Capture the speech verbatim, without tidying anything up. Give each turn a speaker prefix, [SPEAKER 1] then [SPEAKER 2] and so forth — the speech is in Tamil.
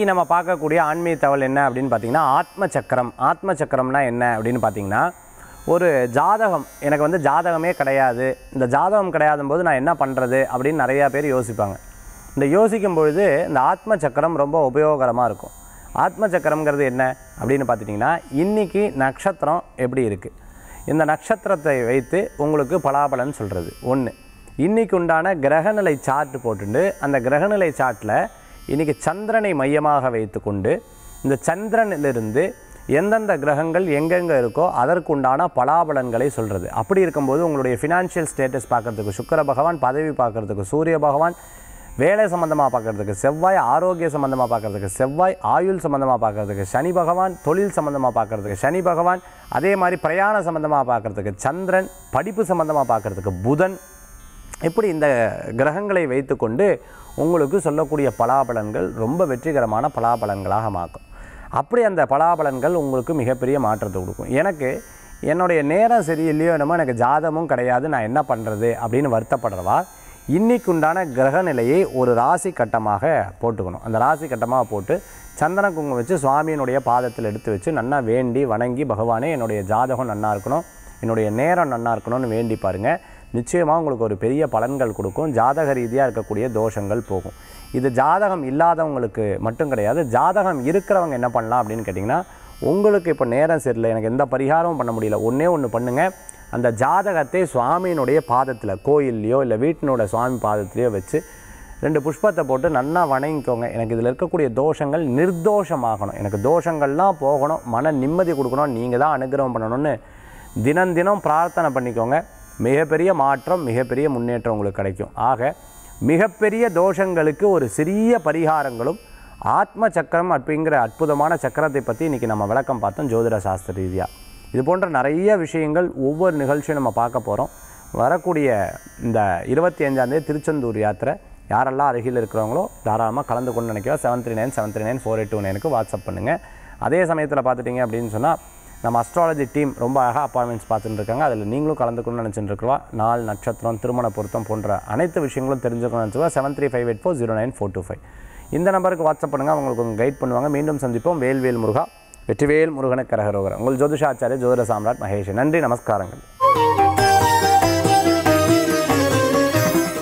[SPEAKER 1] நம்ம பார்க்கக்கூடிய ஆன்மீக தகவல் என்ன அப்படின்னு பார்த்தீங்கன்னா ஆத்ம சக்கரம். ஆத்ம சக்கரம்னா என்ன அப்படின்னு பார்த்தீங்கன்னா, ஒரு ஜாதகம் எனக்கு வந்து ஜாதகமே கிடையாது, இந்த ஜாதகம் கிடையாதும் போது நான் என்ன பண்ணுறது அப்படின்னு நிறையா பேர் யோசிப்பாங்க. இந்த யோசிக்கும் பொழுது இந்த ஆத்ம சக்கரம் ரொம்ப உபயோகரமாக இருக்கும். ஆத்ம சக்கரம்ங்கிறது என்ன அப்படின்னு பார்த்துட்டிங்கன்னா, இன்றைக்கி நட்சத்திரம் எப்படி இருக்குது, இந்த நட்சத்திரத்தை வைத்து உங்களுக்கு பலாபலன் சொல்கிறது ஒன்று. இன்றைக்கி உண்டான கிரகநிலை சார்ட் போட்டுண்டு அந்த கிரகநிலை சார்ட்டில் இன்றைக்கி சந்திரனை மையமாக வைத்து கொண்டு இந்த சந்திரனிலிருந்து எந்தெந்த கிரகங்கள் எங்கெங்கே இருக்கோ அதற்கு உண்டான பலாபலன்களை சொல்கிறது. அப்படி இருக்கும்போது உங்களுடைய ஃபினான்ஷியல் ஸ்டேட்டஸ் பார்க்குறதுக்கு சுக்கிர பகவான், பதவி பார்க்குறதுக்கு சூரிய பகவான், வேலை சம்மந்தமாக பார்க்குறதுக்கு செவ்வாய், ஆரோக்கிய சம்மந்தமாக பார்க்குறதுக்கு செவ்வாய், ஆயுள் சம்மந்தமாக பார்க்குறதுக்கு சனி பகவான், தொழில் சம்மந்தமாக பார்க்குறதுக்கு சனி பகவான், அதே மாதிரி பிரயாண சம்மந்தமாக பார்க்குறதுக்கு சந்திரன், படிப்பு சம்மந்தமாக பார்க்குறதுக்கு புதன், இப்படி இந்த கிரகங்களை வைத்துக்கொண்டு உங்களுக்கு சொல்லக்கூடிய பலாபலன்கள் ரொம்ப வெற்றிகரமான பலாபலன்களாக மாற்றும். அப்படி அந்த பலாபலன்கள் உங்களுக்கு மிகப்பெரிய மாற்றத்தை கொடுக்கும். எனக்கு என்னுடைய நேரம் சரியில்லையோ என்னமோ, எனக்கு ஜாதகமும் கிடையாது, நான் என்ன பண்ணுறது அப்படின்னு வருத்தப்படுறவா இன்றைக்கு உண்டான கிரகநிலையை ஒரு ராசி கட்டமாக போட்டுக்கணும். அந்த ராசி கட்டமாக போட்டு சந்தன குங்குமம் வச்சு சுவாமியினுடைய பாதத்தில் எடுத்து வச்சு நன்னா வேண்டி வணங்கி, பகவானே என்னுடைய ஜாதகம் நன்னா இருக்கணும், என்னுடைய நேரம் நன்னா இருக்கணும்னு வேண்டி பாருங்கள். நிச்சயமாக உங்களுக்கு ஒரு பெரிய பலன்கள் கொடுக்கும். ஜாதக ரீதியாக இருக்கக்கூடிய தோஷங்கள் போகும். இது ஜாதகம் இல்லாதவங்களுக்கு மட்டும் கிடையாது, ஜாதகம் இருக்கிறவங்க என்ன பண்ணலாம் அப்படின்னு கேட்டிங்கன்னா, உங்களுக்கு இப்போ நேரம் சரியில்லை, எனக்கு எந்த பரிகாரமும் பண்ண முடியல, ஒன்றே ஒன்று பண்ணுங்கள். அந்த ஜாதகத்தை சுவாமியினுடைய பாதத்தில், கோயில்லையோ இல்லை வீட்டினோட சுவாமி பாதத்திலையோ வச்சு ரெண்டு புஷ்பத்தை போட்டு நன்னா வணங்கிக்கோங்க. எனக்கு இதில் இருக்கக்கூடிய தோஷங்கள் நிர்தோஷமாகணும், எனக்கு தோஷங்கள்லாம் போகணும், மன நிம்மதி கொடுக்கணும், நீங்கள் தான் அனுகிரகம் பண்ணணும்னு தினம் தினம் பிரார்த்தனை பண்ணிக்கோங்க. மிகப்பெரிய மாற்றம், மிகப்பெரிய முன்னேற்றம் உங்களுக்கு கிடைக்கும். ஆக மிகப்பெரிய தோஷங்களுக்கு ஒரு சிறிய பரிகாரங்களும் ஆத்ம சக்கரம் அப்படிங்கிற அற்புதமான சக்கரத்தை பற்றி இன்றைக்கி நம்ம விளக்கம் பார்த்தோம் ஜோதிட சாஸ்திர ரீதியாக. இது போன்ற நிறைய விஷயங்கள் ஒவ்வொரு நிகழ்ச்சியும் நம்ம பார்க்க போகிறோம். வரக்கூடிய இந்த இருபத்தி அஞ்சாந்தேதி திருச்செந்தூர் யாத்திரை யாரெல்லாம் அருகில் இருக்கிறவங்களோ தாராளமாக கலந்து கொண்டு நினைக்கிறோம். Seven three nine seven three nine four eight two நைனுக்கு வாட்ஸ்அப் பண்ணுங்கள். அதே சமயத்தில் பார்த்துட்டிங்க அப்படின்னு சொன்னால், நம்ம அஸ்ட்ராலஜி டீம் ரொம்ப அழகாக அப்பாயின்மெண்ட்ஸ் பார்த்துட்டு இருக்காங்க. அதில் நீங்களும் கலந்துக்கணும்னு நினச்சிட்டு இருக்கிறவா, நாள், நட்சத்திரம், திருமண பொருத்தம் போன்ற அனைத்து விஷயங்களும் தெரிஞ்சுக்கணும்னு நினச்சிவா seven three five eight four zero nine four two five இந்த நம்பருக்கு வாட்ஸ்அப் பண்ணுங்கள். அவங்களுக்கு உங்கள் கைட் பண்ணுவாங்க. மீண்டும் சந்திப்போம். வேல்வேல் முருகா, வெற்றிவேல் முருகனுக்கு கரகரோகரா. உங்கள் ஜோதிஷாச்சாரிய ஜோதிட சாம்ராட் மகேஷ். நன்றி, நமஸ்காரங்கள்.